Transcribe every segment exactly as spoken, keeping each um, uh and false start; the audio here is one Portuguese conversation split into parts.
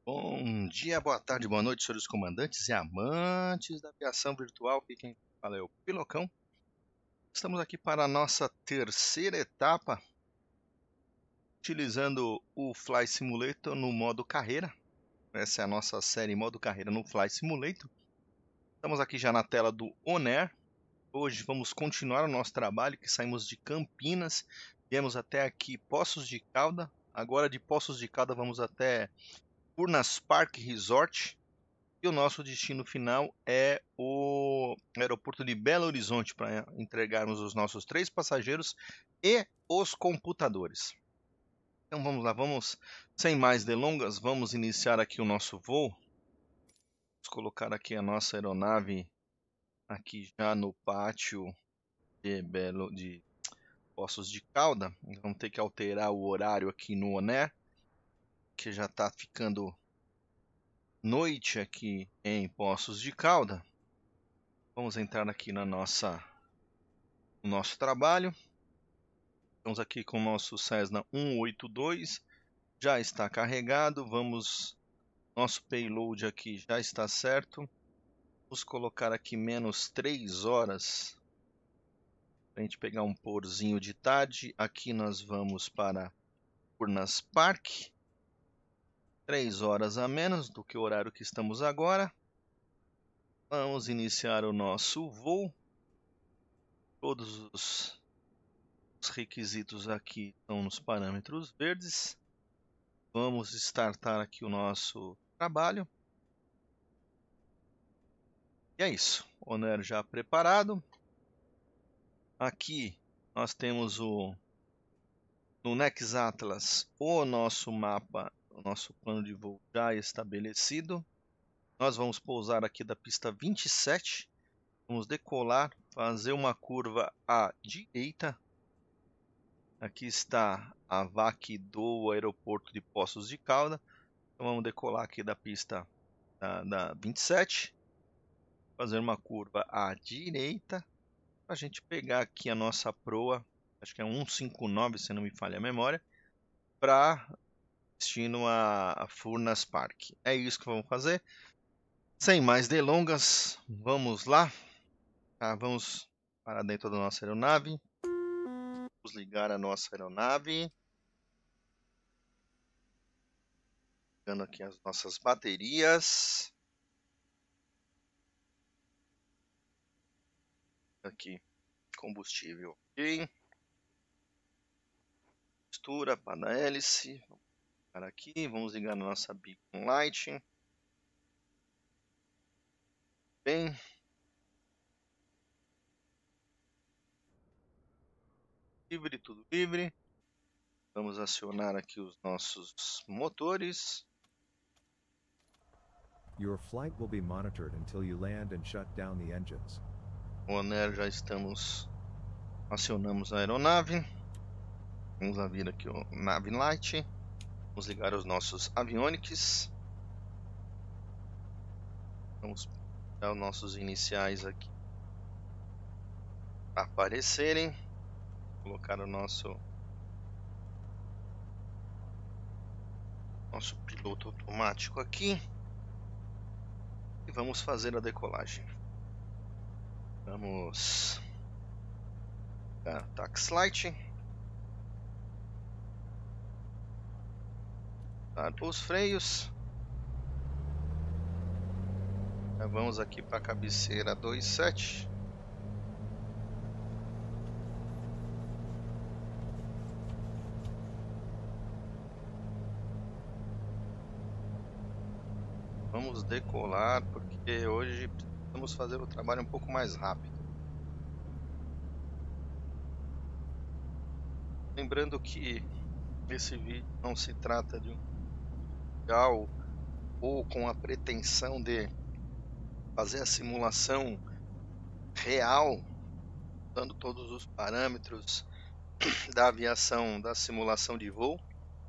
Bom dia, boa tarde, boa noite, senhores comandantes e amantes da aviação virtual. Aqui quem fala é o Pilocão. Estamos aqui para a nossa terceira etapa, utilizando o Fly Simulator no modo carreira. Essa é a nossa série modo carreira no Fly Simulator. Estamos aqui já na tela do Onair. Hoje vamos continuar o nosso trabalho, que saímos de Campinas, viemos até aqui Poços de Caldas. Agora de Poços de Caldas vamos até Furnas Park Resort. E o nosso destino final é o aeroporto de Belo Horizonte, para entregarmos os nossos três passageiros e os computadores. Então vamos lá, vamos, sem mais delongas, vamos iniciar aqui o nosso voo. Vamos colocar aqui a nossa aeronave aqui já no pátio de Belo de Poços de Caldas. Vamos ter que alterar o horário aqui no Onair, que já está ficando noite aqui em Poços de Caldas. Vamos entrar aqui na nossa no nosso trabalho. Estamos aqui com o nosso Cessna um oito dois, já está carregado. Vamos, nosso payload aqui já está certo. Vamos colocar aqui menos três horas para a gente pegar um porzinho de tarde. Aqui nós vamos para Furnas Park, três horas a menos do que o horário que estamos agora. Vamos iniciar o nosso voo. Todos os, os requisitos aqui estão nos parâmetros verdes. Vamos startar aqui o nosso trabalho. E é isso. Onair já preparado. Aqui nós temos o no Nexatlas o nosso mapa, o nosso plano de voo já estabelecido. Nós vamos pousar aqui da pista vinte e sete. Vamos decolar, fazer uma curva à direita. Aqui está a V A C do aeroporto de Poços de Caldas. Então vamos decolar aqui da pista da, da vinte e sete. Fazer uma curva à direita. Para a gente pegar aqui a nossa proa. Acho que é um cinco nove, se não me falha a memória. Para destino a, a Furnas Park. É isso que vamos fazer. Sem mais delongas, vamos lá. Tá, vamos para dentro da nossa aeronave. Vamos ligar a nossa aeronave. Ligando aqui as nossas baterias. Aqui, combustível, ok. Mistura para a hélice. Vamos ligar aqui. Vamos ligar a nossa beacon light. Bem. Livre, tudo livre. Vamos acionar aqui os nossos motores. Your flight will be monitored until you land and shut down the engines. O Onair já estamos, acionamos a aeronave. Vamos abrir aqui o Nave Light. Vamos ligar os nossos avionics. Vamos dar os nossos iniciais aqui aparecerem. Colocar o nosso nosso piloto automático aqui. E vamos fazer a decolagem. Vamos dar taxi light. Dar os freios. Já vamos aqui para a cabeceira vinte e sete. Vamos decolar, porque hoje precisamos fazer o trabalho um pouco mais rápido. Lembrando que esse vídeo não se trata de um tutorial ou com a pretensão de fazer a simulação real, dando todos os parâmetros da aviação, da simulação de voo.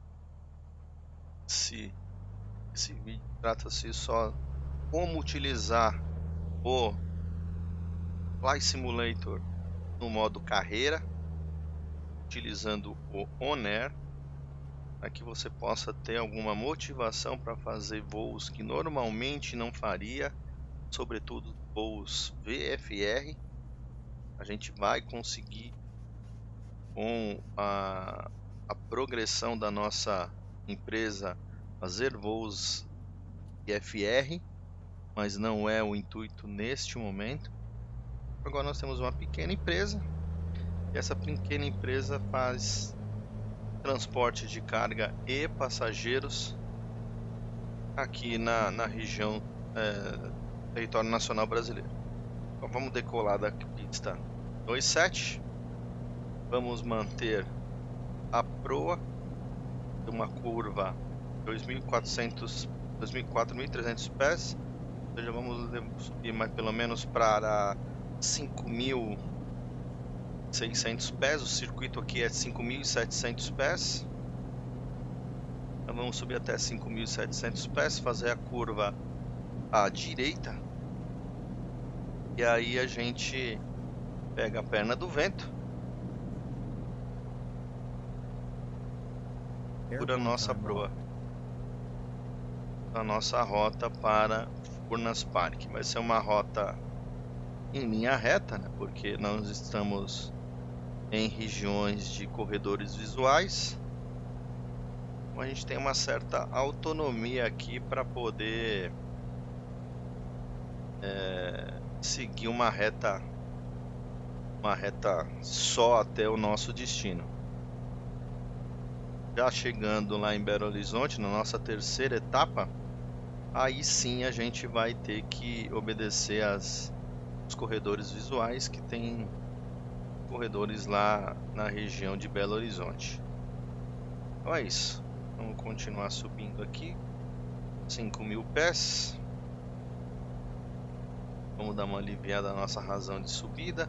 Se esse vídeo trata-se só como utilizar o Fly Simulator no modo carreira, utilizando o Onair. para que você possa ter alguma motivação para fazer voos que normalmente não faria, sobretudo voos V F R. A gente vai conseguir, com a, a progressão da nossa empresa, fazer voos V F R, mas não é o intuito neste momento. Agora nós temos uma pequena empresa, e essa pequena empresa faz transporte de carga e passageiros aqui na, na região é, território nacional brasileiro. Então vamos decolar da pista vinte e sete, vamos manter a proa de uma curva dois mil e quatrocentos, dois mil e quatro mil e trezentos pés, ou seja, vamos subir mais pelo menos para cinco mil e seiscentos pés. O circuito aqui é cinco mil e setecentos pés, então vamos subir até cinco mil e setecentos pés, fazer a curva à direita, e aí a gente pega a perna do vento por a nossa proa, a nossa rota para Furnas Park. Vai ser uma rota em linha reta, né? Porque nós estamos em regiões de corredores visuais, então a gente tem uma certa autonomia aqui para poder é, seguir uma reta, uma reta só até o nosso destino. Já chegando lá em Belo Horizonte, na nossa terceira etapa, aí sim a gente vai ter que obedecer as, os corredores visuais, que tem corredores lá na região de Belo Horizonte. Então é isso, vamos continuar subindo aqui, cinco mil pés, vamos dar uma aliviada na nossa razão de subida,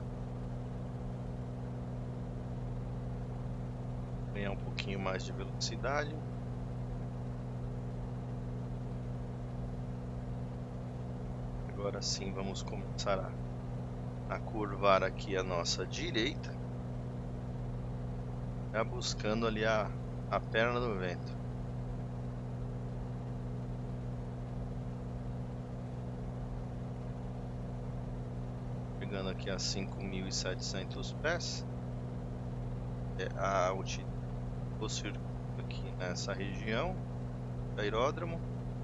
ganhar um pouquinho mais de velocidade. Agora sim vamos começar a, a curvar aqui a nossa direita, já buscando ali a, a perna do vento. Chegando aqui a cinco mil e setecentos pés, é a altitude do circuito aqui nessa região, aeródromo.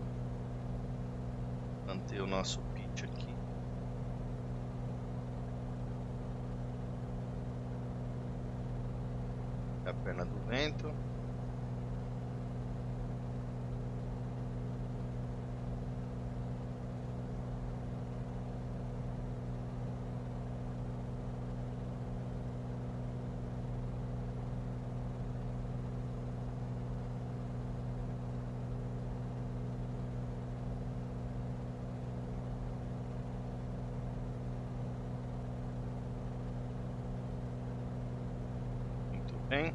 Manter o nosso pitch aqui. A perna do vento. Bem,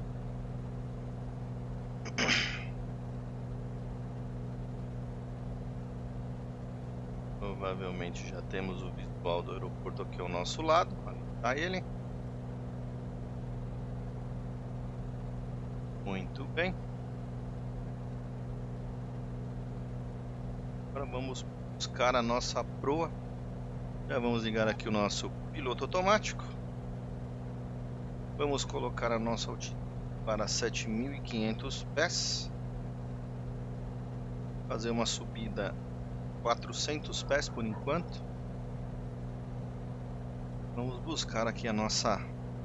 provavelmente já temos o visual do aeroporto aqui ao nosso lado. Ali está ele. Muito bem. Agora vamos buscar a nossa proa. Já vamos ligar aqui o nosso piloto automático. Vamos colocar a nossa altitude para sete mil e quinhentos pés. Fazer uma subida quatrocentos pés por enquanto. Vamos buscar aqui a nossa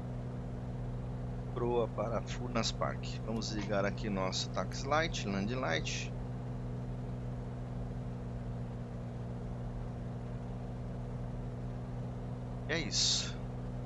proa para Furnas Park. Vamos ligar aqui nosso taxi light, land light. É isso.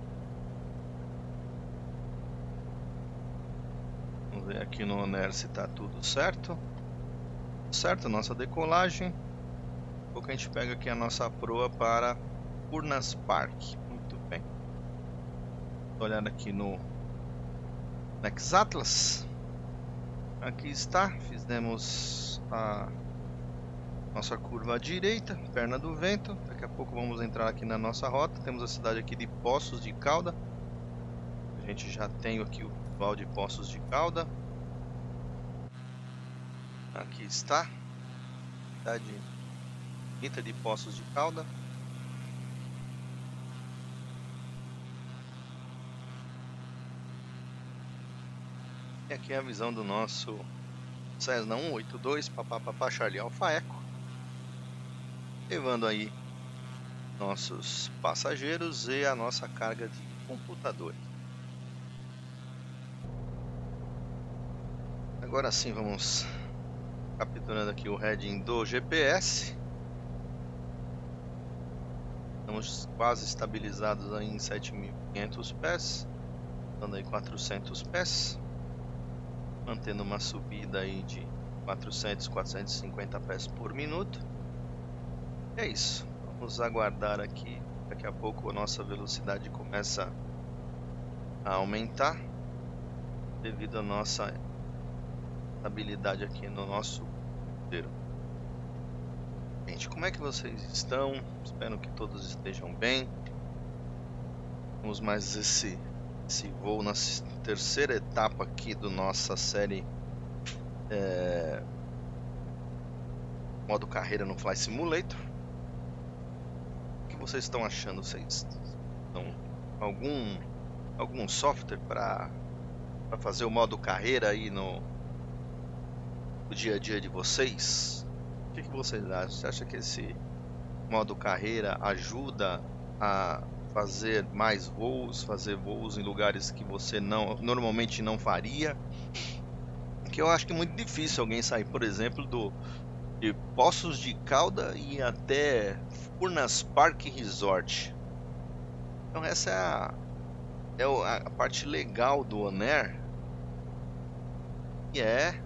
Vamos ver aqui no Oner se está tudo certo. Certo, nossa decolagem. Daqui a pouco a gente pega aqui a nossa proa para Furnas Park. Muito bem. Vou olhar aqui no Nexatlas. Aqui está. Fizemos a nossa curva à direita, perna do vento. Daqui a pouco vamos entrar aqui na nossa rota. Temos a cidade aqui de Poços de Calda. A gente já tem aqui o visual de Poços de Calda. Aqui está. Cidade bonita de Poços de Calda. E aqui é a visão do nosso Cessna cento e oitenta e dois, papapá Charlie Alfa Eco, levando aí nossos passageiros e a nossa carga de computadores. Agora sim, vamos capturando aqui o heading do G P S. Estamos quase estabilizados aí em sete mil e quinhentos pés, dando aí quatrocentos pés, mantendo uma subida aí de quatrocentos, quatrocentos e cinquenta pés por minuto. E é isso, vamos aguardar aqui, daqui a pouco a nossa velocidade começa a aumentar, devido à nossa estabilidade aqui no nosso roteiro. Gente, como é que vocês estão? Espero que todos estejam bem. Vamos mais esse, esse voo na terceira etapa aqui do nossa série é, modo carreira no Flight Simulator. O que vocês estão achando? Vocês estão algum algum software para para fazer o modo carreira aí no, no dia a dia de vocês? O que, que vocês acham? Você acha que esse modo carreira ajuda a fazer mais voos, fazer voos em lugares que você não normalmente não faria? Que eu acho que é muito difícil alguém sair, por exemplo, do de Poços de Calda e até Furnas Park Resort. Então essa é a, é a parte legal do Onair, e é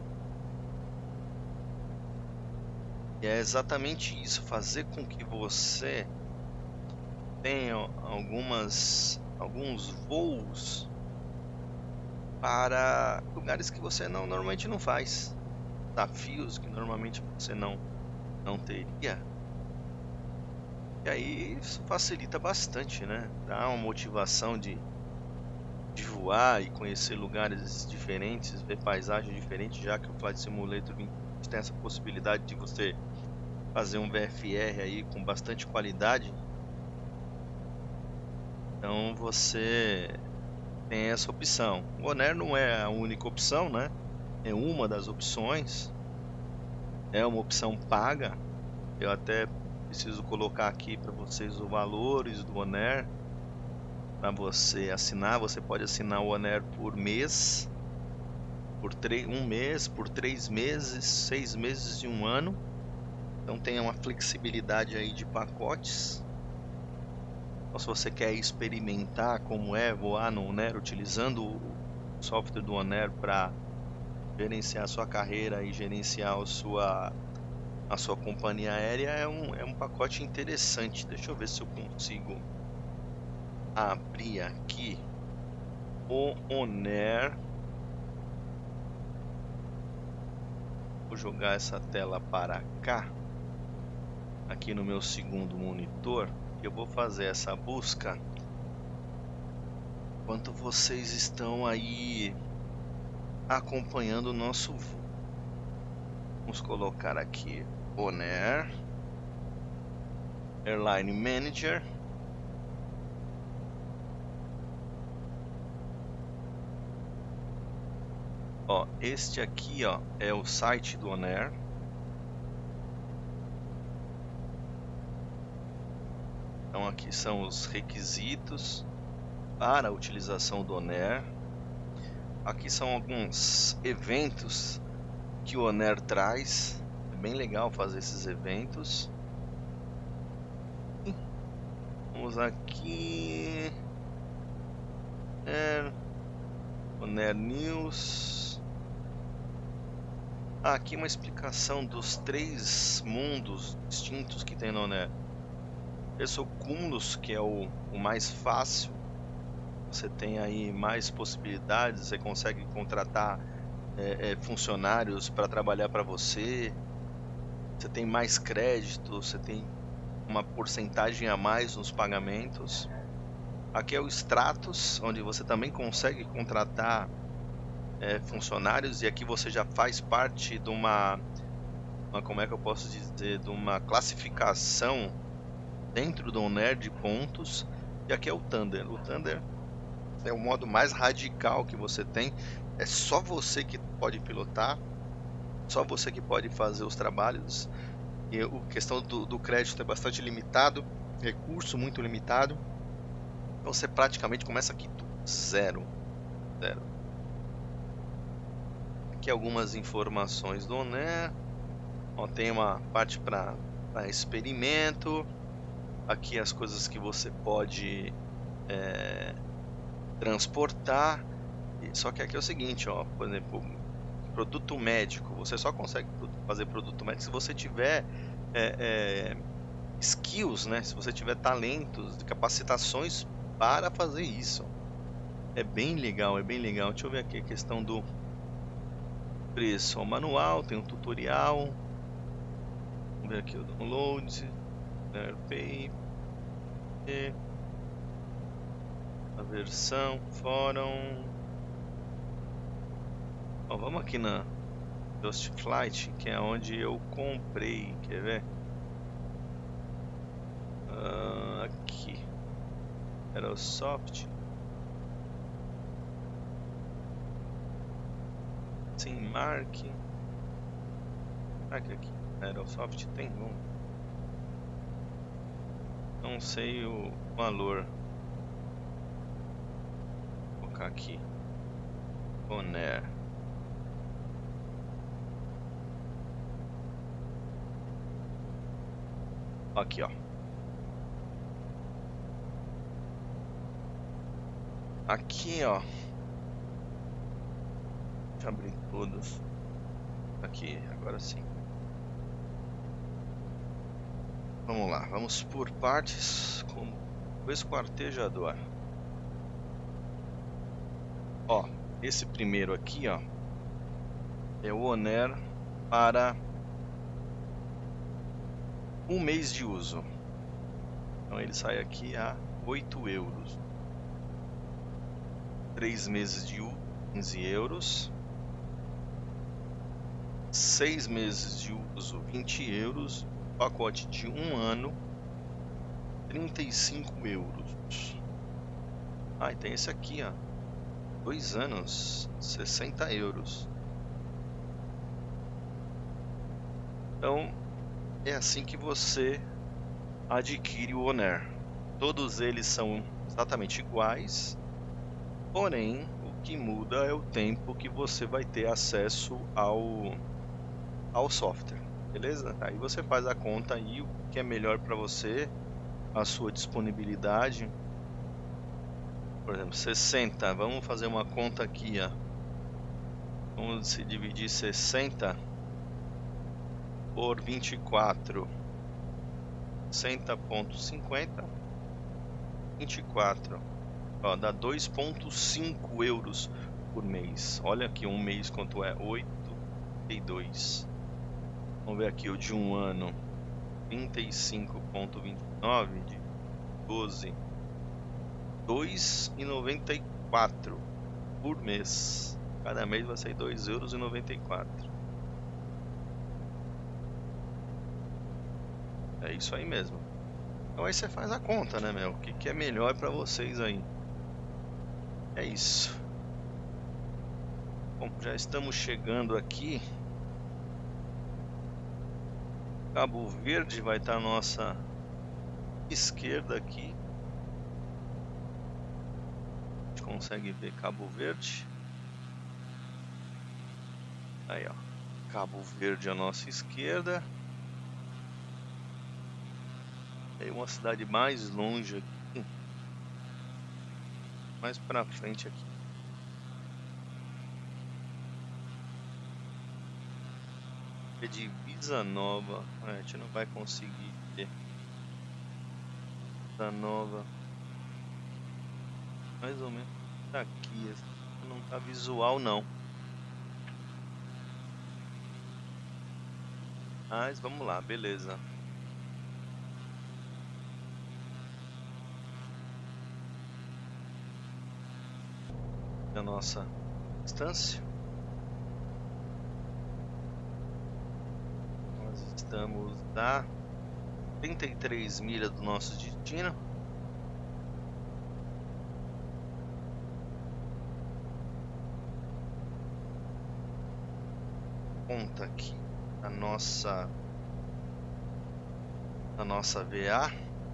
E é exatamente isso, fazer com que você tenha algumas, alguns voos para lugares que você não, normalmente não faz, desafios que normalmente você não, não teria. E aí isso facilita bastante, né? Dá uma motivação de, de voar e conhecer lugares diferentes, ver paisagens diferentes, já que o Flight Simulator tem essa possibilidade de você fazer um V F R aí com bastante qualidade. Então você tem essa opção. O Onair não é a única opção, né? É uma das opções. É uma opção paga. Eu até preciso colocar aqui para vocês os valores do Onair para você assinar. Você pode assinar o Onair por mês, por um mês, por três meses, seis meses e um ano. Então tem uma flexibilidade aí de pacotes. Então, se você quer experimentar como é voar no Onair utilizando o software do Onair para gerenciar a sua carreira e gerenciar a sua, a sua companhia aérea, é um, é um pacote interessante. Deixa eu ver se eu consigo abrir aqui o Onair. Vou jogar essa tela para cá, aqui no meu segundo monitor. Eu vou fazer essa busca enquanto vocês estão aí acompanhando o nosso voo. Vamos colocar aqui Onair Airline Manager. Ó, este aqui, ó, é o site do Onair. Então aqui são os requisitos para a utilização do Onair. Aqui são alguns eventos que o Onair traz. É bem legal fazer esses eventos. Vamos aqui. É, Onair News. Ah, aqui uma explicação dos três mundos distintos que tem no Onair. Esse é o Cumulus, que é o, o mais fácil. Você tem aí mais possibilidades, você consegue contratar é, é, funcionários para trabalhar para você. Você tem mais crédito, você tem uma porcentagem a mais nos pagamentos. Aqui é o Stratos, onde você também consegue contratar é, funcionários, e aqui você já faz parte de uma uma, como é que eu posso dizer, de uma classificação dentro do Oner de pontos. E aqui é o Thunder. O Thunder é o modo mais radical que você tem. É só você que pode pilotar, só você que pode fazer os trabalhos. E a questão do, do crédito é bastante limitado, recurso muito limitado. Então você praticamente começa aqui do zero. Zero. Aqui algumas informações do Oner. Ó, tem uma parte para experimento. Aqui as coisas que você pode é, transportar. Só que aqui é o seguinte, ó, por exemplo, produto médico. Você só consegue fazer produto médico se você tiver é, é, skills, né? Se você tiver talentos, capacitações para fazer isso. É bem legal, é bem legal. Deixa eu ver aqui a questão do preço. O manual, tem um tutorial. Vamos ver aqui o download. Pay. A versão, fórum. Ó, vamos aqui na Just Flight, que é onde eu comprei. Quer ver? Uh, aqui. Aerosoft. Sim, Mark. Mark aqui. Aerosoft tem? Vamos. Não sei o valor. Vou colocar aqui. Oner. Aqui, ó. Aqui, ó. Deixa eu abrir todos. Aqui, agora sim. Vamos lá, vamos por partes, como o esquartejador. Ó, esse primeiro aqui, ó, é o Oner para um mês de uso. Então ele sai aqui a oito euros. Três meses de uso, quinze euros. Seis meses de uso, vinte euros. Pacote de um ano, trinta e cinco euros. Ah, e tem esse aqui, ó, dois anos, sessenta euros. Então é assim que você adquire o Oner. Todos eles são exatamente iguais, porém o que muda é o tempo que você vai ter acesso ao, ao software. Beleza? Aí você faz a conta aí, o que é melhor para você, a sua disponibilidade. Por exemplo, sessenta. Vamos fazer uma conta aqui, ó. Vamos se dividir sessenta por vinte e quatro. sessenta ponto cinquenta. vinte e quatro. Ó, dá dois ponto cinco euros por mês. Olha aqui um mês quanto é, oito e dois. Vamos ver aqui o de um ano, trinta e cinco ponto vinte e nove de doze, dois reais e noventa e quatro por mês. Cada mês vai sair dois euros e noventa e quatro. É isso aí mesmo. Então aí você faz a conta, né, meu? O que, que é melhor para vocês aí? É isso. Bom, já estamos chegando aqui. Cabo Verde vai estar à nossa esquerda aqui. A gente consegue ver Cabo Verde. Aí, ó. Cabo Verde à nossa esquerda. Tem uma cidade mais longe aqui. Mais pra frente aqui. É de Visa Nova. É, a gente não vai conseguir ver. Visa Nova. Mais ou menos tá aqui. Não tá visual não. Mas vamos lá, beleza. A nossa distância. estamos a trinta e três milhas do nosso destino. Conta aqui a nossa a nossa V A.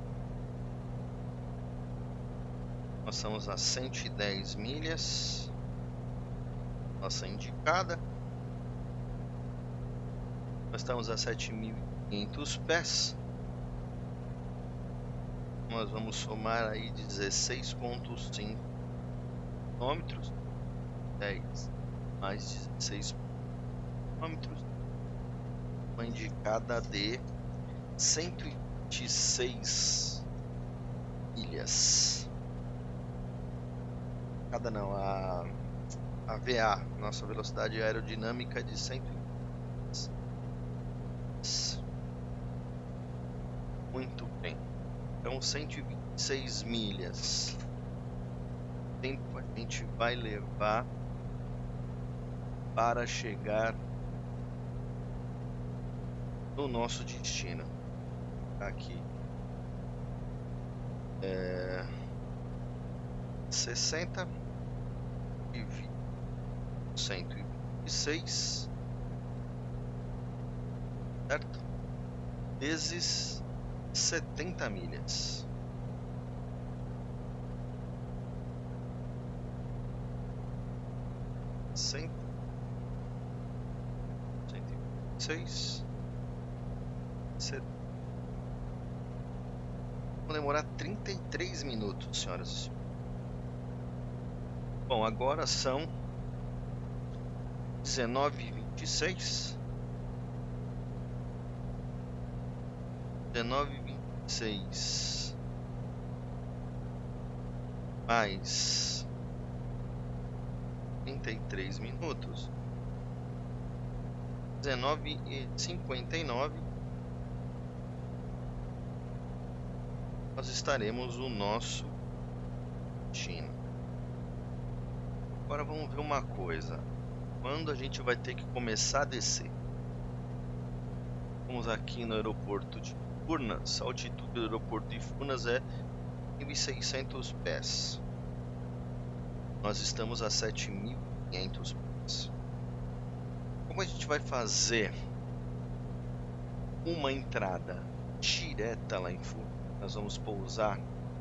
Nós estamos a cento e dez milhas. Nossa indicada. Nós estamos a sete mil e quinhentos pés. Nós vamos somar aí dezesseis vírgula cinco quilômetros. dez mais dezesseis quilômetros. Uma indicada de cento e vinte e seis milhas. Cada não, a, a V A, nossa velocidade aerodinâmica de cento e vinte. Muito bem. Então cento e vinte e seis milhas. O tempo a gente vai levar para chegar no nosso destino. Aqui é sessenta e cento e vinte e seis, certo? Vezes setenta milhas. cem, cento e vinte e seis, setenta. Vai demorar trinta e três minutos, senhoras e senhores. Bom, agora são dezenove e vinte e seis. dezenove e vinte e seis mais trinta e três minutos. dezenove e cinquenta e nove. Nós estaremos no nosso destino. Agora vamos ver uma coisa. Quando a gente vai ter que começar a descer? Vamos aqui no aeroporto de Furnas. A altitude do aeroporto de Furnas é mil e seiscentos pés. Nós estamos a sete mil e quinhentos pés. Como a gente vai fazer uma entrada direta lá em Furnas? Nós vamos pousar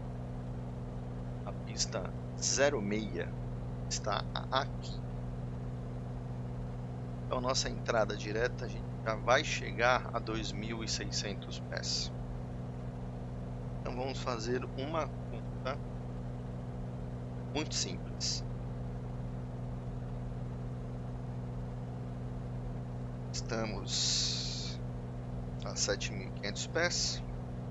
a pista zero seis, está aqui. Então nossa entrada direta a gente já vai chegar a dois mil e seiscentos pés. Então vamos fazer uma conta muito simples. Estamos a sete mil e quinhentos pés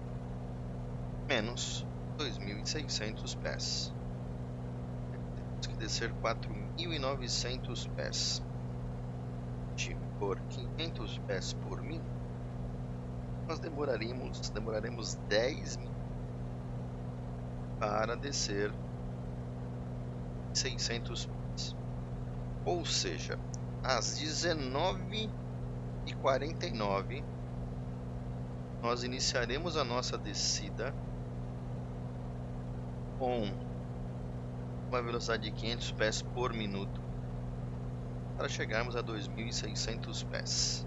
menos dois mil e seiscentos pés. Temos que descer quatro mil e novecentos pés. Por quinhentos pés por mil, nós demoraremos, demoraremos dez minutos para descer seiscentos pés. Ou seja, às dezenove e quarenta e nove nós iniciaremos a nossa descida com uma velocidade de quinhentos pés por minuto para chegarmos a dois mil e seiscentos pés.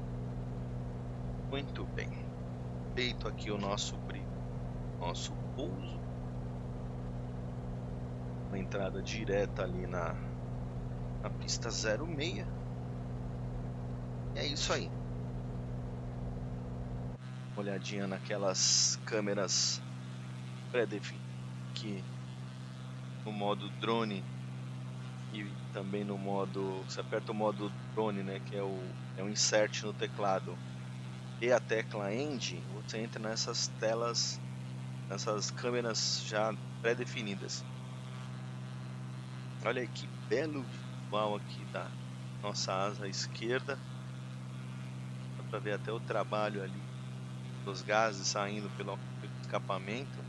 Muito bem. Feito aqui o nosso nosso pouso, uma entrada direta ali na, na pista zero seis. E é isso aí. Uma olhadinha naquelas câmeras pré-definidas aqui no modo drone e também no modo, você aperta o modo drone, né, que é o é um insert no teclado, e a tecla End, você entra nessas telas, nessas câmeras já pré-definidas. Olha aí que belo visual aqui da nossa asa esquerda. Dá para ver até o trabalho ali dos gases saindo pelo escapamento.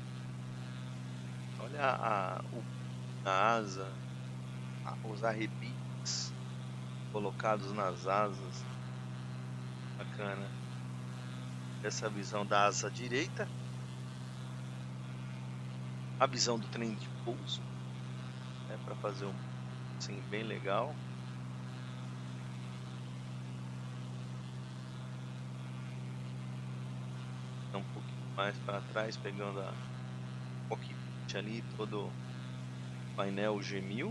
Olha a, a, o, a asa, a, os arrebites colocados nas asas. Bacana. essa visão da asa direita, a visão do trem de pouso, né, para fazer um assim bem legal. Um pouquinho mais para trás, pegando a cockpit ali, todo o painel G mil,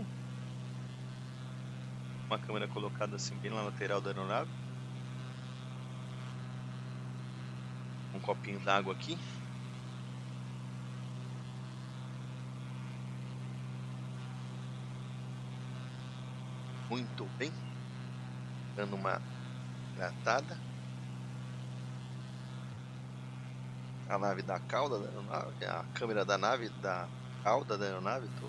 uma câmera colocada assim bem na lateral da aeronave, um copinho d'água aqui. Muito bem, dando uma hidratada. A nave da cauda da aeronave, a câmera da nave da cauda da aeronave. Tô.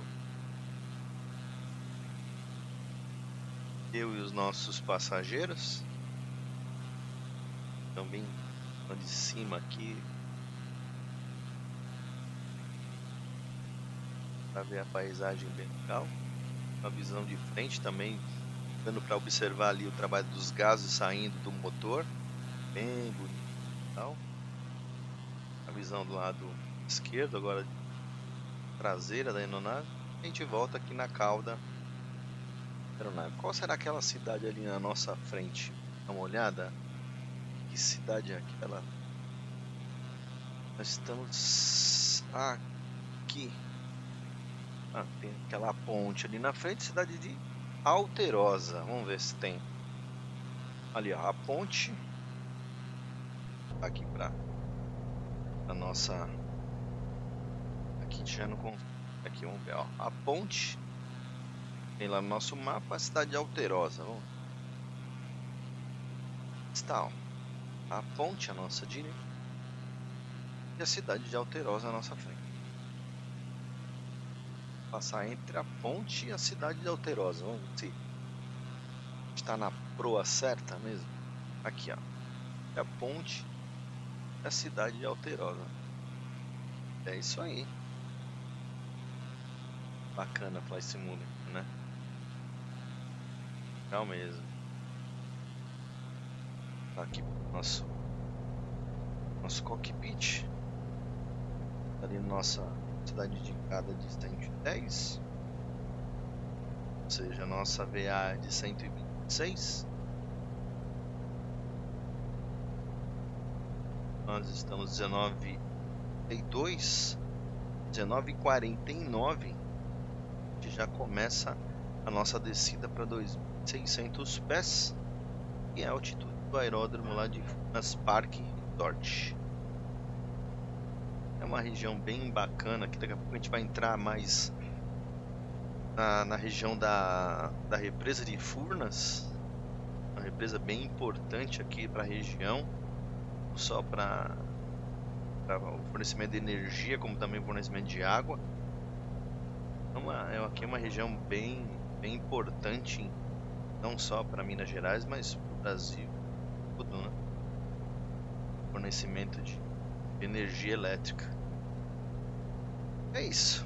Eu e os nossos passageiros. Também de cima aqui, para ver a paisagem bem legal. Uma visão de frente também, dando para observar ali o trabalho dos gases saindo do motor, bem bonito e tal. A visão do lado esquerdo, agora traseira da aeronave. A gente volta aqui na cauda da aeronave. Qual será aquela cidade ali na nossa frente? Dá uma olhada. Que cidade é aquela? Nós estamos aqui. Ah, tem aquela ponte ali na frente, cidade de Alterosa. Vamos ver se tem. Ali, ó, a ponte. Aqui para a nossa. Aqui já não. Aqui vamos ver, ó, a ponte. Tem lá no nosso mapa a cidade de Alterosa. Vamos. Está, ó, a ponte à nossa direita e a cidade de Alterosa à nossa frente. Passar entre a ponte e a cidade de Alterosa. Vamos ver se está na proa certa mesmo. Aqui, ó, é a ponte e a cidade de Alterosa. É isso aí. Bacana Flight Simulator, né? Legal mesmo. Tá aqui nosso nosso cockpit. Ali nossa cidade indicada de cento e dez, ou seja, a nossa V A de cento e vinte e seis. Nós estamos dezenove e dois, dezenove e quarenta e nove. A gente já começa a nossa descida para dois mil e seiscentos pés, e é a altitude do aeródromo lá de Furnas Park Resort. É uma região bem bacana, que daqui a pouco a gente vai entrar mais na, na região da, da represa de Furnas. Uma represa bem importante aqui para a região, não só para o fornecimento de energia, como também fornecimento de água. É uma, é aqui é uma região bem, bem importante, não só para Minas Gerais, mas para o Brasil todo, né? Fornecimento de energia elétrica. É isso.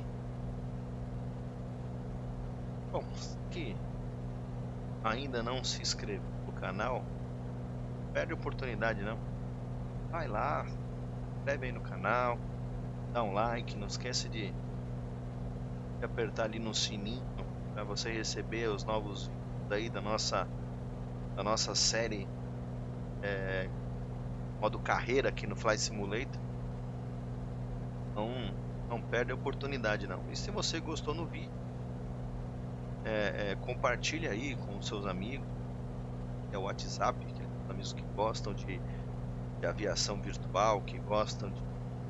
Bom, que ainda não se inscreveu no canal, perde a oportunidade não. Vai lá, inscreve aí no canal, dá um like, não esquece de, de apertar ali no sininho para você receber os novos vídeos aí da nossa da nossa série é, modo carreira aqui no Flight Simulator. Não, não perde a oportunidade não. E se você gostou no vídeo, é, é, compartilhe aí com os seus amigos. É o WhatsApp, que é amigos que gostam de, de aviação virtual, que gostam de,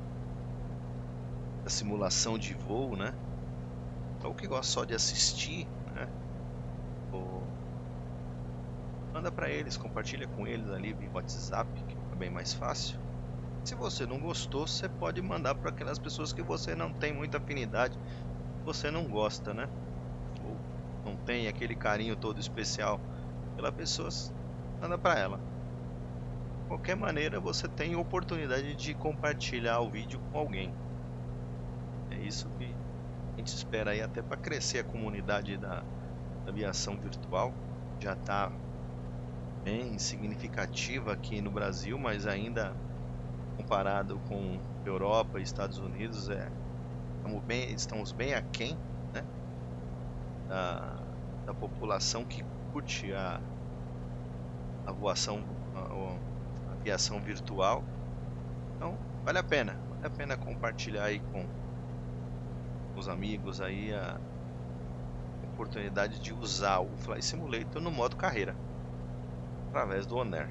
da simulação de voo, né? Ou que gosta só de assistir, né? Ou manda para eles, compartilha com eles ali via WhatsApp, que é bem mais fácil. Se você não gostou, você pode mandar para aquelas pessoas que você não tem muita afinidade, você não gosta, né? Ou não tem aquele carinho todo especial pela pessoa, manda para ela. De qualquer maneira, você tem oportunidade de compartilhar o vídeo com alguém. É isso que a gente espera aí, até para crescer a comunidade da, da aviação virtual. Já está bem significativa aqui no Brasil, mas ainda comparado com Europa e Estados Unidos, é, estamos bem, estamos bem aquém, né, da, da população que curte a, a voação, a, a aviação virtual. Então vale a pena, vale a pena compartilhar aí com os amigos aí a oportunidade de usar o Flight Simulator no modo carreira através do Onair.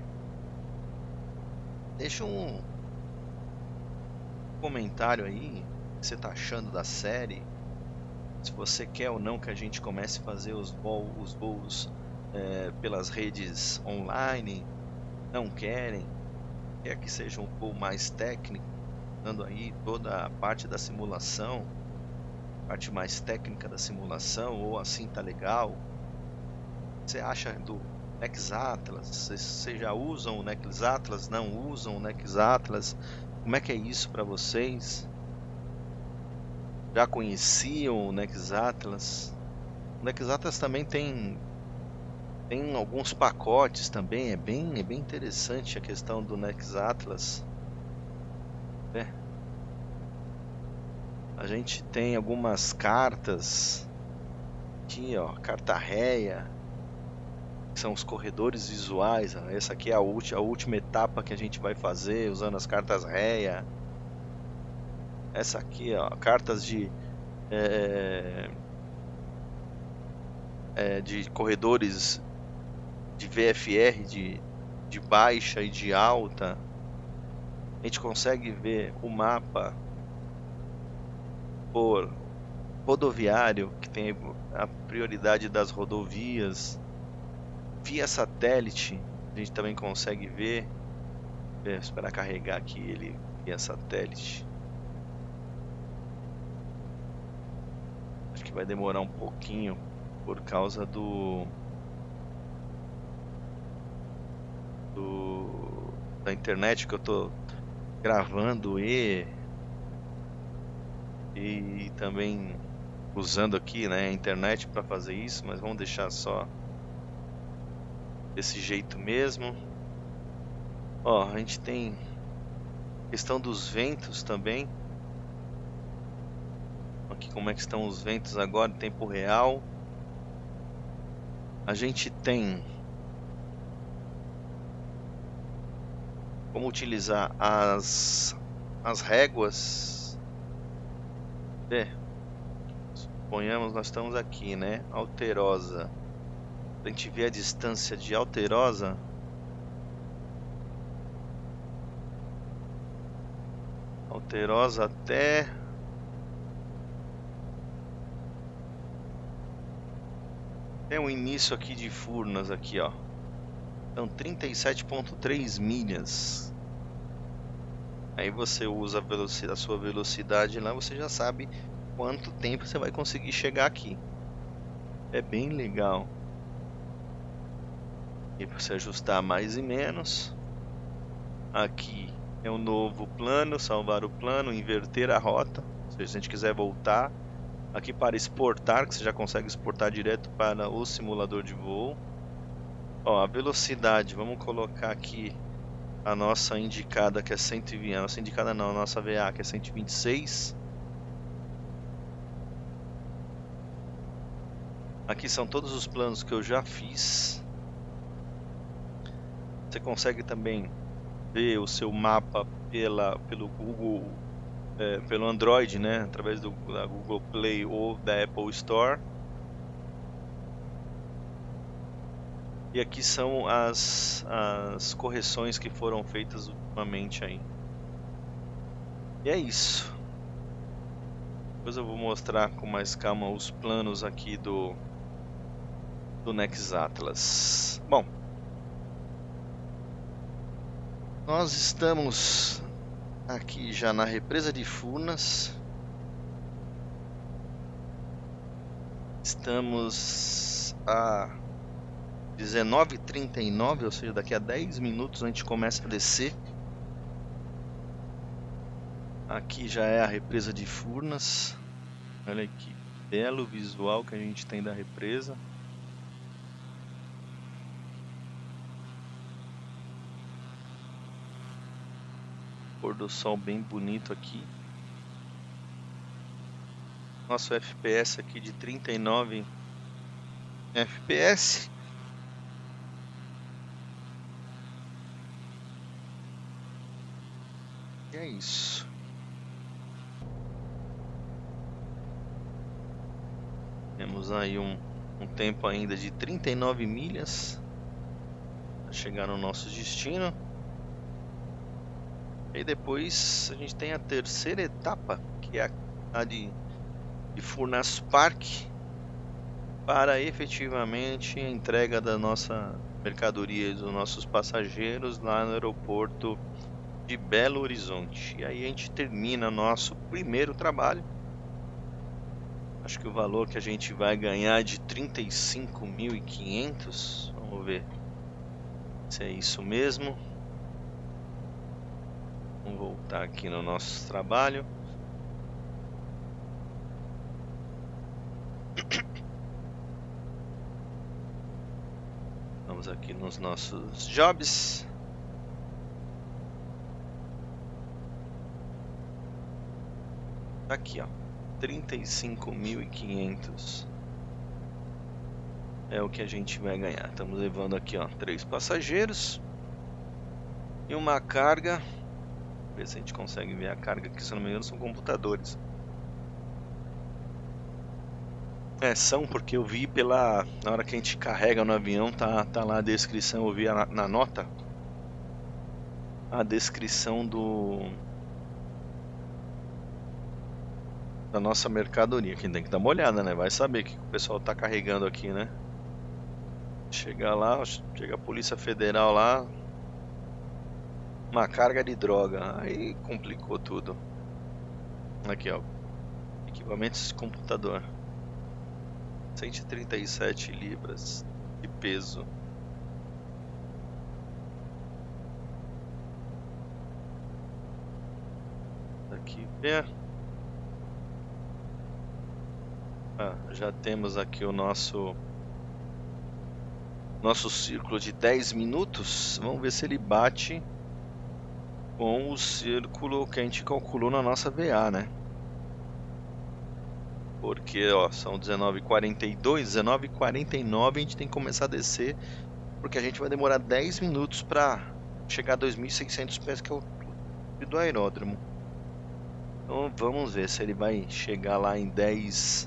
Deixa um comentário aí o que você está achando da série, se você quer ou não que a gente comece a fazer os voos, os voos é, pelas redes online, não querem, quer que seja um voo mais técnico, dando aí toda a parte da simulação, parte mais técnica da simulação, ou assim tá legal. O que você acha do NexAtlas? Vocês já usam o NexAtlas? Não usam o NexAtlas? Como é que é isso para vocês? Já conheciam o NexAtlas? O NexAtlas também tem tem alguns pacotes também, é bem, é bem interessante a questão do NexAtlas. É. A gente tem algumas cartas aqui, ó, carta réia, que são os corredores visuais. Essa aqui é a, a última etapa que a gente vai fazer usando as cartas réia. Essa aqui, ó, cartas de é, é, de corredores de V F R de, de baixa e de alta. A gente consegue ver o mapa por rodoviário, que tem a prioridade das rodovias. Via satélite a gente também consegue ver. Vou esperar carregar aqui ele via satélite. Acho que vai demorar um pouquinho por causa do do da internet que eu tô gravando e e também usando aqui, né, a internet para fazer isso, mas vamos deixar só desse jeito mesmo. Ó, a gente tem questão dos ventos também. Aqui como é que estão os ventos agora em tempo real. A gente tem como utilizar as as réguas. É, suponhamos nós estamos aqui, né, Alterosa. A gente vê a distância de Alterosa. Alterosa até até o início aqui de Furnas aqui, ó. Então trinta e sete vírgula três milhas. Aí você usa a, velocidade, a sua velocidade lá, você já sabe quanto tempo você vai conseguir chegar aqui. É bem legal. E para você ajustar mais e menos. Aqui é um novo plano, salvar o plano, inverter a rota. Se a gente quiser voltar. Aqui para exportar, que você já consegue exportar direto para o simulador de voo. Ó, a velocidade, vamos colocar aqui a nossa indicada, que é cento e vinte, a nossa indicada não, a nossa V A, que é cento e vinte e seis. Aqui são todos os planos que eu já fiz. Você consegue também ver o seu mapa pela, pelo Google, é, pelo Android, né, através do, da Google Play ou da Apple Store. E aqui são as, as correções que foram feitas ultimamente aí. E é isso. Depois eu vou mostrar com mais calma os planos aqui do, do NexAtlas. Bom, nós estamos aqui já na represa de Furnas. Estamos a dezenove e trinta e nove, ou seja, daqui a dez minutos a gente começa a descer. Aqui já é a represa de Furnas. Olha que belo visual que a gente tem da represa. Pôr do sol bem bonito aqui. Nosso F P S aqui de trinta e nove F P S. E é isso. Temos aí um, um tempo ainda de trinta e nove milhas para chegar no nosso destino. E depois a gente tem a terceira etapa, que é a de, de Furnas Park, para efetivamente a entrega da nossa mercadoria e dos nossos passageiros lá no aeroporto de Belo Horizonte. E aí a gente termina nosso primeiro trabalho. Acho que o valor que a gente vai ganhar é de trinta e cinco mil e quinhentos. Vamos ver se é isso mesmo. Vamos voltar aqui no nosso trabalho. Vamos aqui nos nossos jobs. Tá aqui, ó, trinta e cinco mil e quinhentos é o que a gente vai ganhar. Estamos levando aqui, ó, três passageiros e uma carga. Ver se a gente consegue ver a carga aqui, se eu não me engano são computadores. É, são, porque eu vi pela... na hora que a gente carrega no avião, tá, tá lá a descrição, eu vi a, na nota a descrição do... da nossa mercadoria. Quem tem que dar uma olhada, né? Vai saber o que o pessoal tá carregando aqui, né? Chega lá, chega a Polícia Federal lá, uma carga de droga, aí complicou tudo. Aqui, ó, equipamentos de computador, cento e trinta e sete libras de peso. Aqui ver. Ah, já temos aqui o nosso nosso círculo de dez minutos. Vamos ver se ele bate com o círculo que a gente calculou na nossa V A, né? Porque, ó, são dezenove e quarenta e dois, dezenove e quarenta e nove a gente tem que começar a descer, porque a gente vai demorar dez minutos para chegar a dois mil e seiscentos pés, que é o do aeródromo. Então vamos ver se ele vai chegar lá em dez,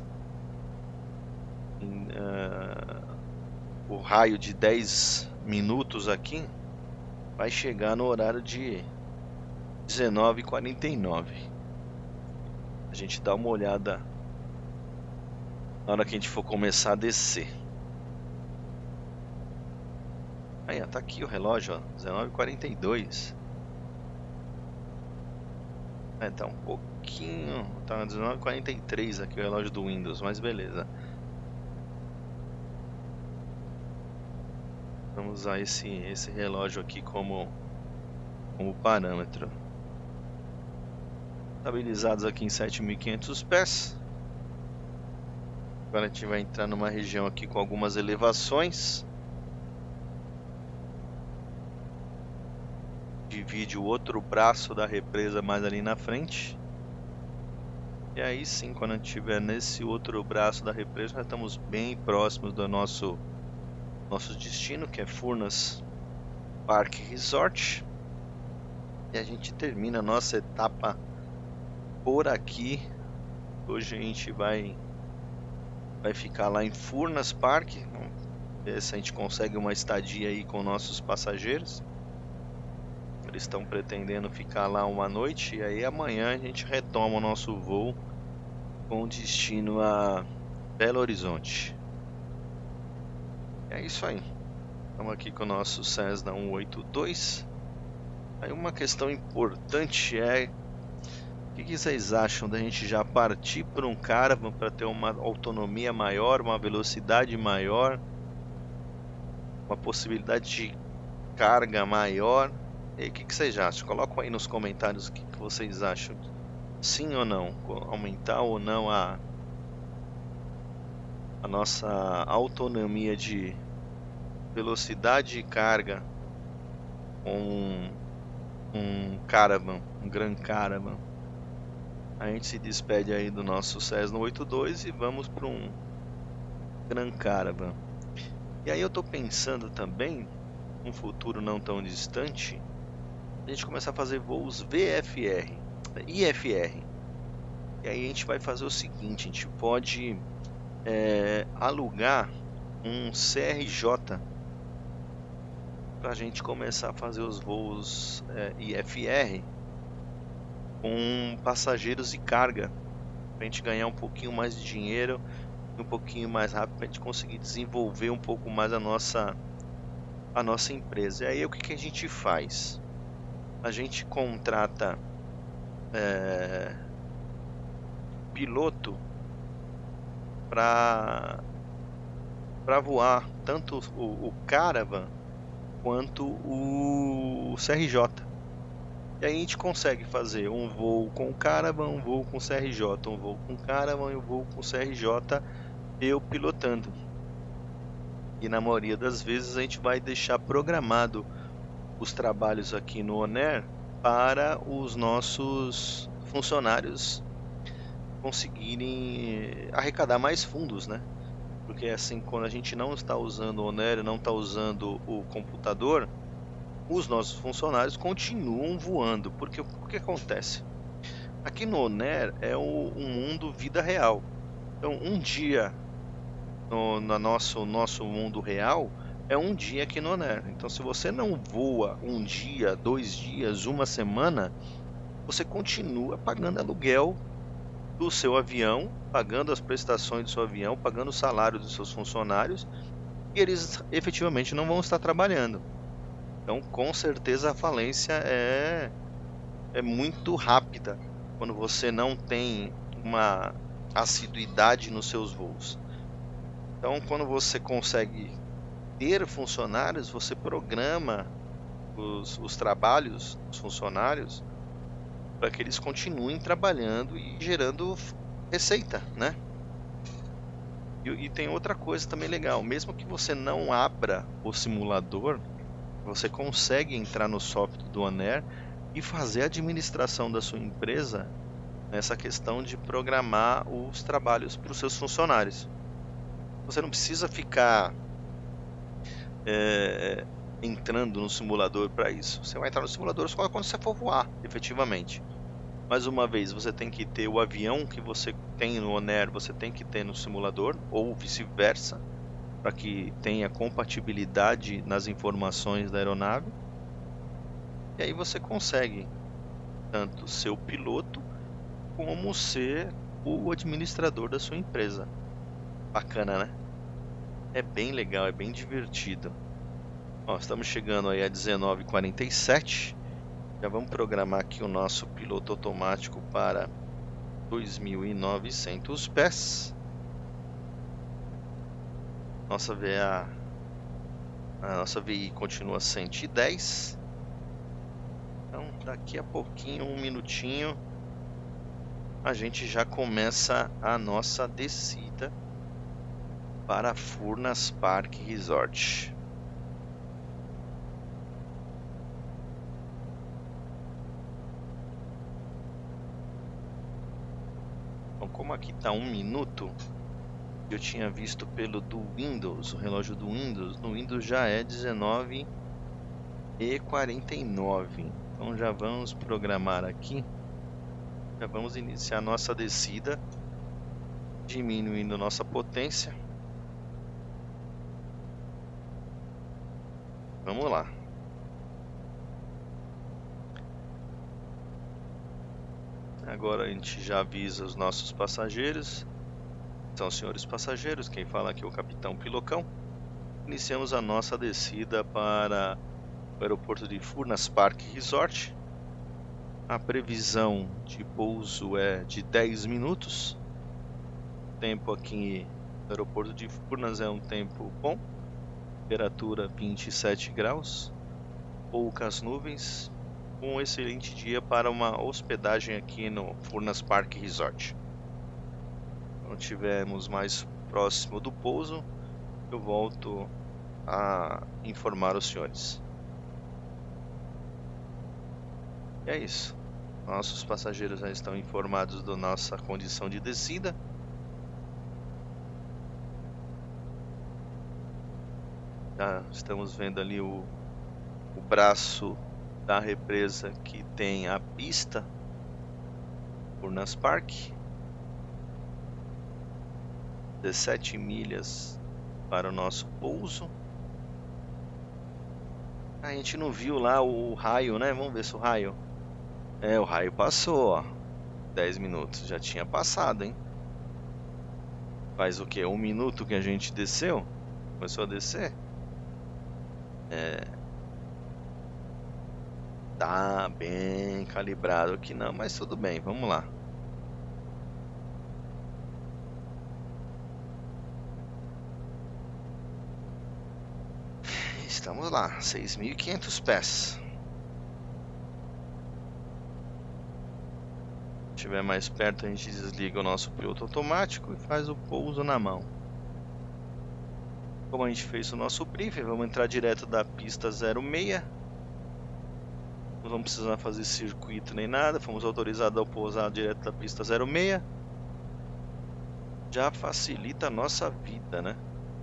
em, uh, o raio de dez minutos aqui vai chegar no horário de dezenove e quarenta e nove. A gente dá uma olhada na hora que a gente for começar a descer. Aí, ó, tá aqui o relógio, ó, dezenove e quarenta e dois. É, tá um pouquinho, tá dezenove e quarenta e três aqui o relógio do Windows, mas beleza. Vamos usar esse, esse relógio aqui como, como parâmetro. Estabilizados aqui em sete mil e quinhentos pés. Agora a gente vai entrar numa região aqui com algumas elevações. Divide o outro braço da represa mais ali na frente. E aí sim, quando a gente estiver nesse outro braço da represa, já estamos bem próximos do nosso, nosso destino, que é Furnas Park Resort. E a gente termina a nossa etapa por aqui. Hoje a gente vai... vai ficar lá em Furnas Park. Vamos ver se a gente consegue uma estadia aí com nossos passageiros. Eles estão pretendendo ficar lá uma noite. E aí amanhã a gente retoma o nosso voo com destino a Belo Horizonte. É isso aí. Estamos aqui com o nosso Cessna cento e oitenta e dois. Aí uma questão importante é: o que, que vocês acham da gente já partir por um Caravan para ter uma autonomia maior, uma velocidade maior, uma possibilidade de carga maior? E o que, que vocês acham? Colocam aí nos comentários o que, que vocês acham. Sim ou não? Aumentar ou não a, a nossa autonomia de velocidade e carga com um Caravan, um Gran Caravan. A gente se despede aí do nosso Cessna oitenta e dois e vamos para um Gran Caravan. E aí eu tô pensando também, num futuro não tão distante, a gente começar a fazer voos V F R, I F R. E aí a gente vai fazer o seguinte, a gente pode é, alugar um C R J para a gente começar a fazer os voos é, I F R com passageiros e carga, para a gente ganhar um pouquinho mais de dinheiro, um pouquinho mais rápido, para a gente conseguir desenvolver um pouco mais a nossa, a nossa empresa. E aí o que, que a gente faz? A gente contrata é, piloto para para voar tanto o, o Caravan quanto o C R J. E aí a gente consegue fazer um voo com o Caravan, um voo com o C R J, um voo com o Caravan e um voo com o C R J, eu pilotando. E na maioria das vezes a gente vai deixar programado os trabalhos aqui no Onair para os nossos funcionários conseguirem arrecadar mais fundos, né? Porque assim, quando a gente não está usando o Onair, não está usando o computador, os nossos funcionários continuam voando. Porque o que acontece? Aqui no Onair é um mundo vida real. Então, um dia no, no nosso, nosso mundo real é um dia aqui no Onair. Então, se você não voa um dia, dois dias, uma semana, você continua pagando aluguel do seu avião, pagando as prestações do seu avião, pagando o salário dos seus funcionários, e eles efetivamente não vão estar trabalhando. Então, com certeza a falência é, é muito rápida quando você não tem uma assiduidade nos seus voos. Então, quando você consegue ter funcionários, você programa os, os trabalhos dos funcionários para que eles continuem trabalhando e gerando receita, né? E, e tem outra coisa também legal, mesmo que você não abra o simulador, você consegue entrar no software do Onair e fazer a administração da sua empresa nessa questão de programar os trabalhos para os seus funcionários. Você não precisa ficar é, entrando no simulador para isso. Você vai entrar no simulador só quando você for voar, efetivamente. Mais uma vez, você tem que ter o avião que você tem no Onair, você tem que ter no simulador, ou vice-versa, para que tenha compatibilidade nas informações da aeronave. E aí você consegue tanto ser o piloto como ser o administrador da sua empresa. Bacana, né? É bem legal, é bem divertido. Ó, estamos chegando aí a dezenove e quarenta e sete. Já vamos programar aqui o nosso piloto automático para dois mil e novecentos pés. Nossa V A, a nossa V I continua cento e dez. Então, daqui a pouquinho, um minutinho, a gente já começa a nossa descida para Furnas Park Resort. Então, como aqui está um minuto, eu tinha visto pelo do Windows, o relógio do Windows, no Windows já é dezenove e quarenta e nove. Então já vamos programar aqui, já vamos iniciar nossa descida, diminuindo nossa potência. Vamos lá. Agora a gente já avisa os nossos passageiros. São senhores passageiros, quem fala aqui é o Capitão Pilocão. Iniciamos a nossa descida para o aeroporto de Furnas Park Resort. A previsão de pouso é de dez minutos. O tempo aqui no aeroporto de Furnas é um tempo bom. Temperatura vinte e sete graus. Poucas nuvens. Um excelente dia para uma hospedagem aqui no Furnas Park Resort. Quando estivermos mais próximo do pouso, eu volto a informar os senhores. E é isso. Nossos passageiros já estão informados da nossa condição de descida. Já estamos vendo ali o, o braço da represa que tem a pista Furnas Park. dezessete milhas para o nosso pouso. A gente não viu lá o raio, né? Vamos ver se o raio... É, o raio passou, ó. dez minutos. Já tinha passado, hein? Faz o que? Um minuto que a gente desceu? Começou a descer? É... Tá bem calibrado aqui não, mas tudo bem. Vamos lá. Estamos lá. seis mil e quinhentos pés. Se estiver mais perto, a gente desliga o nosso piloto automático e faz o pouso na mão. Como a gente fez o nosso briefing, vamos entrar direto da pista zero seis. Não vamos precisar fazer circuito nem nada. Fomos autorizados a pousar direto da pista zero seis. Já facilita a nossa vida, né?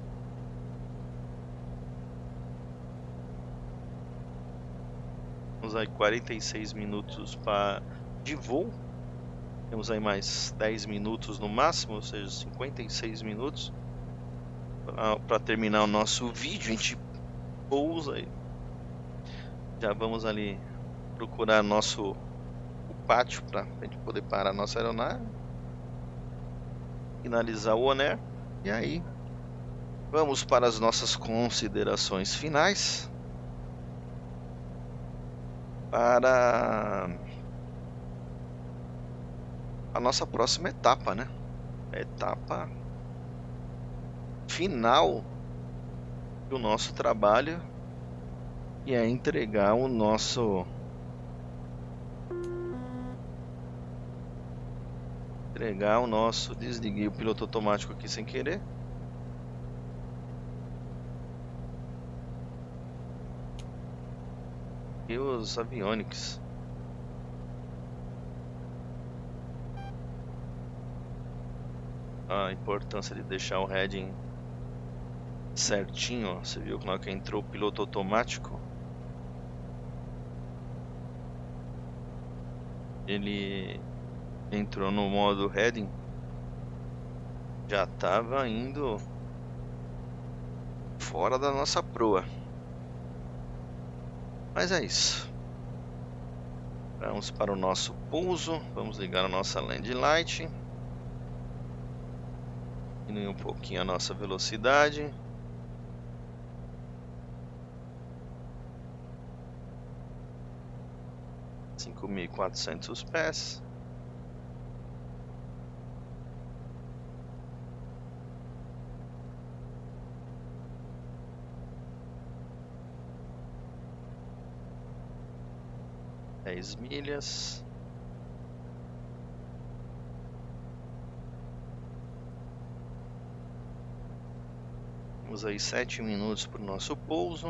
Temos aí quarenta e seis minutos pra... de voo. Temos aí mais dez minutos no máximo, ou seja, cinquenta e seis minutos para terminar o nosso vídeo. A gente pousa e já vamos ali procurar nosso o pátio para a gente poder parar a nossa aeronave, finalizar o Onair e aí vamos para as nossas considerações finais para a nossa próxima etapa, né? A etapa final do nosso trabalho, e é entregar o nosso entregar o nosso desliguei o piloto automático aqui sem querer. E os avionics. A importância de deixar o heading certinho, ó. Você viu que na hora que entrou o piloto automático, ele entrou no modo heading, já estava indo fora da nossa proa. Mas é isso. Vamos para o nosso pouso. Vamos ligar a nossa land light. Diminuir um pouquinho a nossa velocidade. cinco mil e quatrocentos pés. dez milhas. Temos aí sete minutos para o nosso pouso.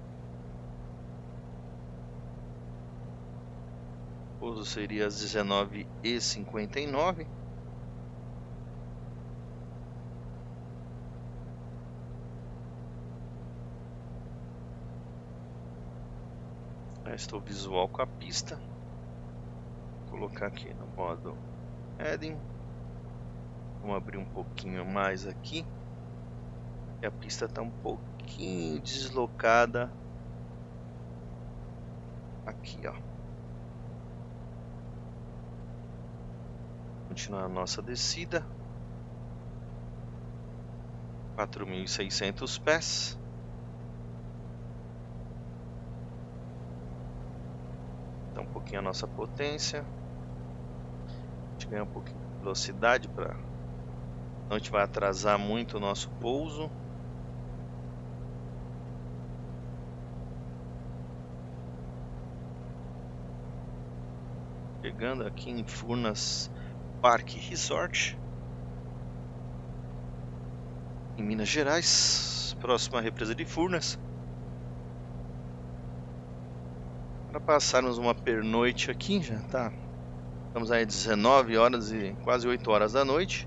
O pouso seria às dezenove e cinquenta e nove. Já estou visual com a pista. Vou colocar aqui no modo heading. Vamos abrir um pouquinho mais aqui. E a pista está um pouquinho deslocada aqui, ó. Continuar a nossa descida. quatro mil e seiscentos pés. Então um pouquinho a nossa potência. A gente ganha um pouquinho de velocidade para não a gente vai atrasar muito o nosso pouso. Chegando aqui em Furnas Park Resort, em Minas Gerais, próxima represa de Furnas. Para passarmos uma pernoite aqui, já tá. Estamos aí dezenove horas e quase oito horas da noite.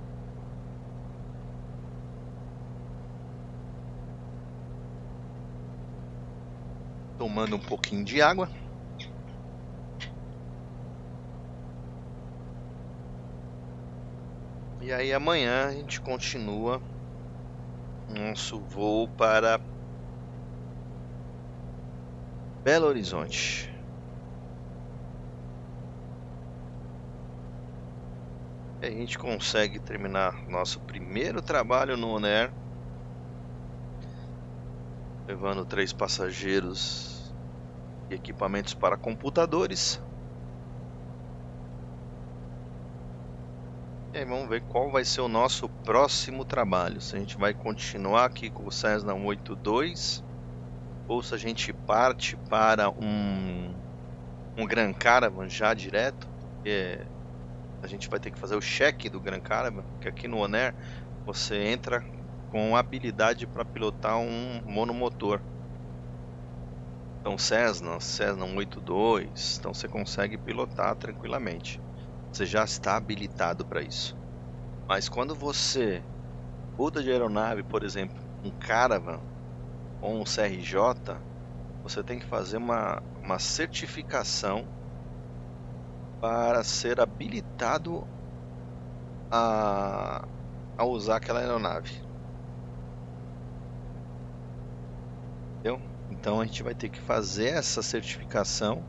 Tomando um pouquinho de água. E aí amanhã a gente continua nosso voo para Belo Horizonte. E a gente consegue terminar nosso primeiro trabalho no Onair, levando três passageiros e equipamentos para computadores. E aí vamos ver qual vai ser o nosso próximo trabalho. Se a gente vai continuar aqui com o Cessna cento e oitenta e dois ou se a gente parte para um, um Grand Caravan já direto. Porque a gente vai ter que fazer o cheque do Grand Caravan, porque aqui no Onair você entra com habilidade para pilotar um monomotor. Então Cessna, Cessna cento e oitenta e dois, então você consegue pilotar tranquilamente. Você já está habilitado para isso. Mas quando você muda de aeronave, por exemplo, um Caravan ou um C R J, você tem que fazer uma, uma certificação para ser habilitado a, a usar aquela aeronave. Entendeu? Então a gente vai ter que fazer essa certificação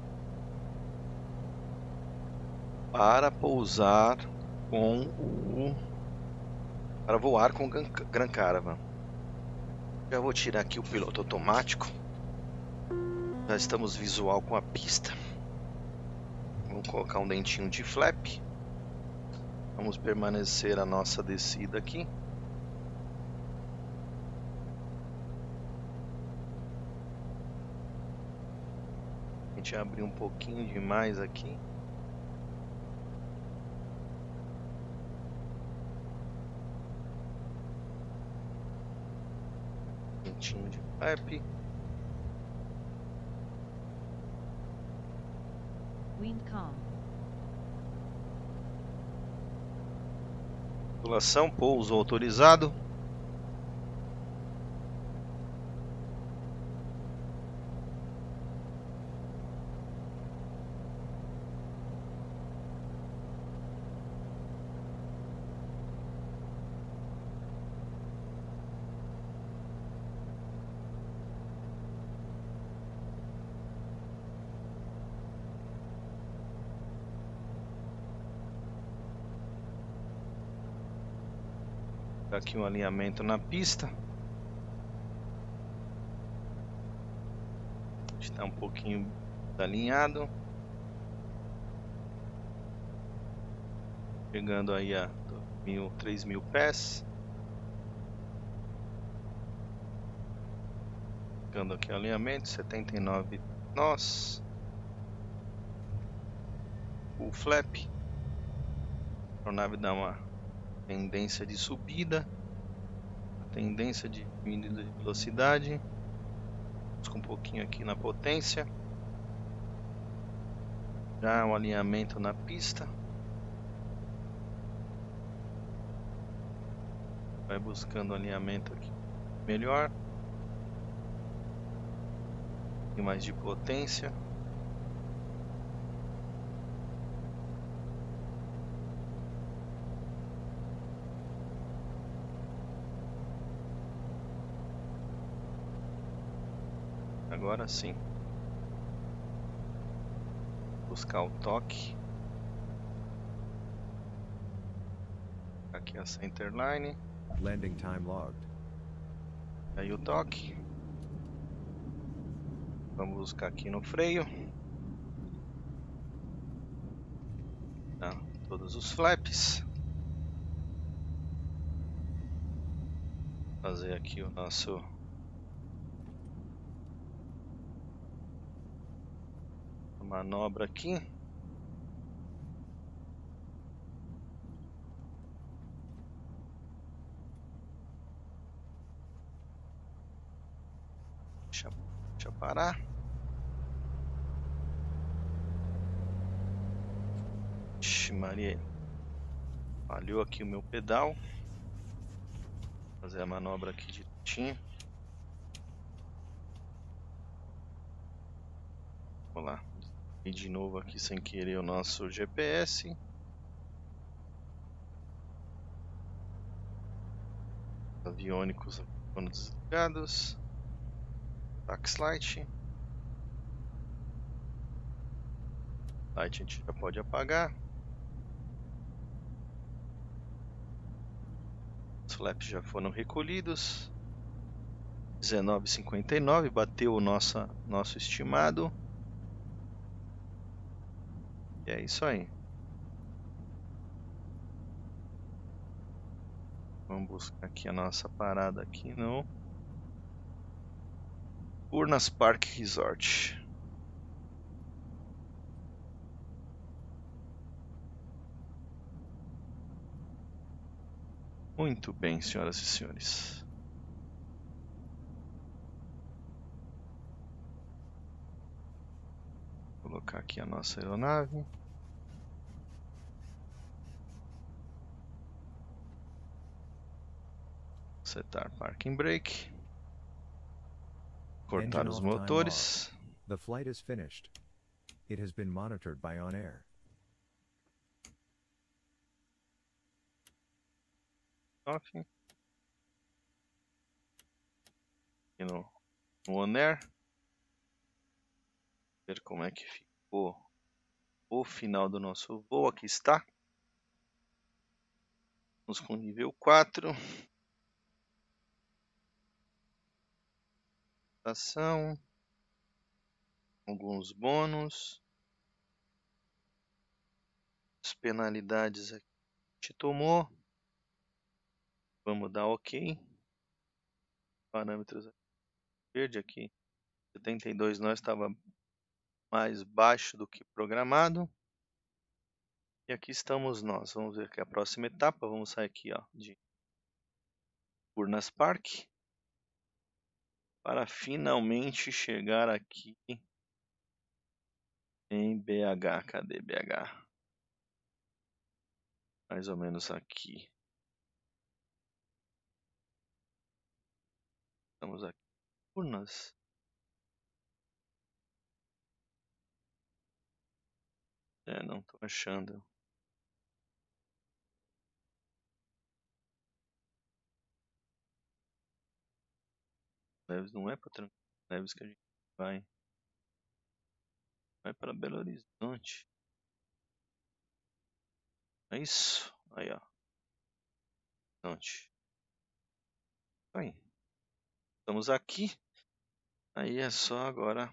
para pousar com o para voar com o Grand Caravan. Já vou tirar aqui o piloto automático. Já estamos visual com a pista. Vamos colocar um dentinho de flap. Vamos permanecer a nossa descida aqui. A gente abriu um pouquinho demais aqui. Dentinho de flap. Wind calm. Tripulação, pouso autorizado. Aqui um alinhamento na pista. Está um pouquinho alinhado. Chegando aí a três mil pés. Chegando aqui o alinhamento, setenta e nove nós. O flap. A nave dá uma tendência de subida, tendência de diminuída de velocidade. Busca um pouquinho aqui na potência. Já o alinhamento na pista. Vai buscando o alinhamento aqui melhor. E mais de potência. Agora sim. Buscar o toque. Aqui a centerline. Landing time logged. Aí o toque. Vamos buscar aqui no freio. Tá, todos os flaps. Fazer aqui o nosso manobra aqui. Deixa, deixa parar. Vixe Maria. Falhou aqui o meu pedal. Vou fazer a manobra aqui direitinho. Vamos lá. E de novo aqui sem querer o nosso G P S. Aviônicos foram desligados. Taxlight. Light a gente já pode apagar. Os flaps já foram recolhidos. dezenove e cinquenta e nove, bateu o nosso, nosso estimado. E é isso aí. Vamos buscar aqui a nossa parada aqui no Furnas Park Resort. Muito bem, senhoras e senhores. Vou colocar aqui a nossa aeronave. Setar parking brake. Cortar os motores. The flight is finished. It has been monitored by On Air. Off. Aqui no, no On Air. Ver como é que ficou o final do nosso voo. Aqui está. Vamos com nível quatro. Ação. Alguns bônus. As penalidades aqui a gente tomou. Vamos dar OK. Parâmetros verde aqui. setenta e dois nós estava mais baixo do que programado. E aqui estamos nós. Vamos ver aqui a próxima etapa. Vamos sair aqui, ó, de Furnas Park. Para finalmente chegar aqui em B H. Cadê B H? Mais ou menos aqui. Estamos aqui. Furnas. É, não estou achando. Neves não é para Tranquilo Neves que a gente vai. Vai para Belo Horizonte. É isso. Aí, ó. Horizonte. Aí. Estamos aqui. Aí é só agora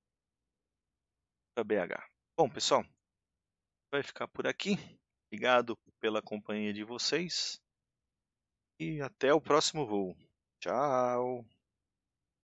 para B H. Bom, pessoal, vai ficar por aqui. Obrigado pela companhia de vocês. E até o próximo voo. Tchau!